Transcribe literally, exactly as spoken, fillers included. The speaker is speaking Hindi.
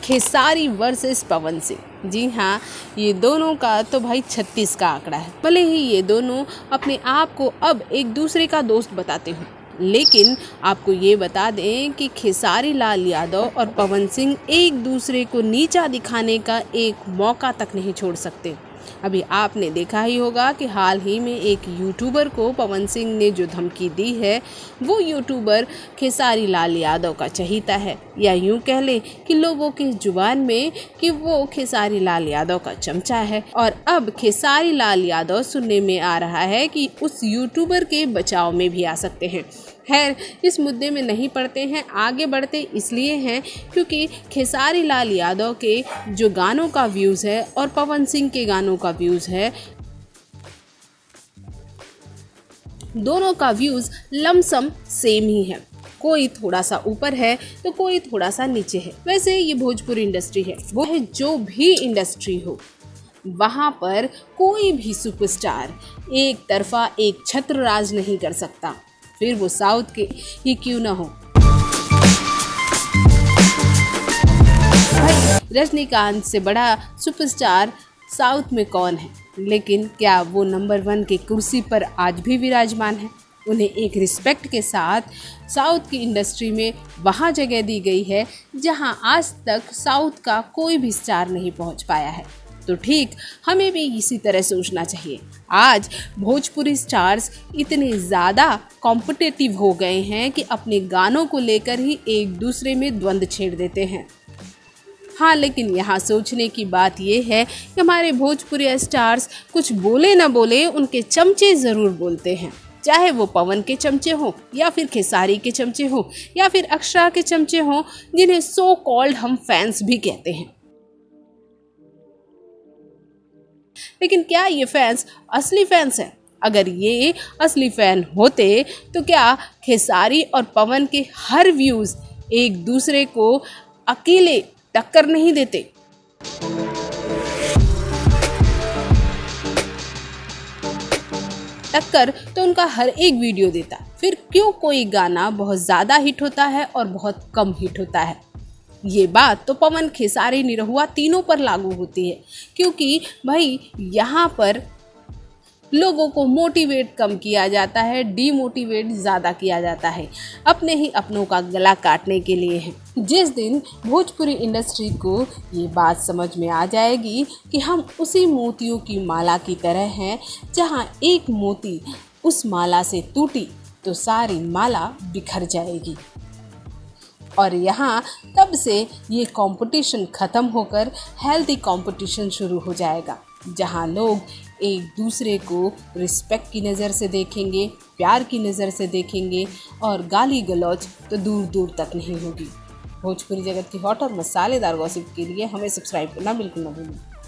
खेसारी वर्सेस पवन सिंह। जी हाँ, ये दोनों का तो भाई छत्तीस का आंकड़ा है। भले ही ये दोनों अपने आप को अब एक दूसरे का दोस्त बताते हो, लेकिन आपको ये बता दें कि खेसारी लाल यादव और पवन सिंह एक दूसरे को नीचा दिखाने का एक मौका तक नहीं छोड़ सकते। अभी आपने देखा ही होगा कि हाल ही में एक यूट्यूबर को पवन सिंह ने जो धमकी दी है, वो यूट्यूबर खेसारी लाल यादव का चहीता है, या यूं कह लें कि लोगों की जुबान में कि वो खेसारी लाल यादव का चमचा है। और अब खेसारी लाल यादव सुनने में आ रहा है कि उस यूट्यूबर के बचाव में भी आ सकते हैं। खैर, इस मुद्दे में नहीं पड़ते हैं, आगे बढ़ते इसलिए हैं क्योंकि खेसारी लाल यादव के जो गानों का व्यूज़ है और पवन सिंह के गानों का व्यूज़ है, दोनों का व्यूज़ लमसम सेम ही है। कोई थोड़ा सा ऊपर है तो कोई थोड़ा सा नीचे है। वैसे ये भोजपुरी इंडस्ट्री है, वो है जो भी इंडस्ट्री हो, वहाँ पर कोई भी सुपरस्टार एक तरफा एक छत्र राज नहीं कर सकता, फिर वो साउथ के ही क्यों ना हो। रजनीकांत से बड़ा सुपरस्टार साउथ में कौन है, लेकिन क्या वो नंबर वन की कुर्सी पर आज भी विराजमान है? उन्हें एक रिस्पेक्ट के साथ साउथ की इंडस्ट्री में वहाँ जगह दी गई है जहाँ आज तक साउथ का कोई भी स्टार नहीं पहुँच पाया है। तो ठीक हमें भी इसी तरह सोचना चाहिए। आज भोजपुरी स्टार्स इतने ज़्यादा कॉम्पिटिटिव हो गए हैं कि अपने गानों को लेकर ही एक दूसरे में द्वंद्व छेड़ देते हैं। हाँ, लेकिन यहाँ सोचने की बात यह है कि हमारे भोजपुरी स्टार्स कुछ बोले ना बोले, उनके चमचे ज़रूर बोलते हैं, चाहे वो पवन के चमचे हों या फिर खेसारी के चमचे हों या फिर अक्षरा के चमचे हों, जिन्हें सो कॉल्ड हम फैंस भी कहते हैं। लेकिन क्या ये फैंस असली फैंस हैं? अगर ये असली फैन होते तो क्या खेसारी और पवन के हर व्यूज़ एक दूसरे को अकेले टक्कर नहीं देते? टक्कर तो उनका हर एक वीडियो देता। फिर क्यों कोई गाना बहुत ज़्यादा हिट होता है और बहुत कम हिट होता है? ये बात तो पवन, खेसारी, निरहुआ तीनों पर लागू होती है, क्योंकि भाई यहाँ पर लोगों को मोटिवेट कम किया जाता है, डीमोटिवेट ज़्यादा किया जाता है, अपने ही अपनों का गला काटने के लिए है। जिस दिन भोजपुरी इंडस्ट्री को ये बात समझ में आ जाएगी कि हम उसी मोतियों की माला की तरह हैं, जहाँ एक मोती उस माला से टूटी तो सारी माला बिखर जाएगी। और यहाँ तब से ये कंपटीशन ख़त्म होकर हेल्दी कंपटीशन शुरू हो जाएगा, जहाँ लोग एक दूसरे को रिस्पेक्ट की नज़र से देखेंगे, प्यार की नज़र से देखेंगे और गाली गलौज तो दूर दूर तक नहीं होगी। भोजपुरी जगत की हॉट और मसालेदार गॉसिप के लिए हमें सब्सक्राइब करना बिल्कुल ना भूलें।